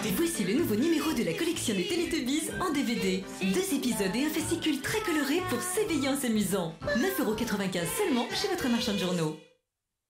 Voici le nouveau numéro de la collection des Télétubbies en DVD. 2 épisodes et un fascicule très coloré pour s'éveiller en s'amusant. 9,95 € seulement chez votre marchand de journaux.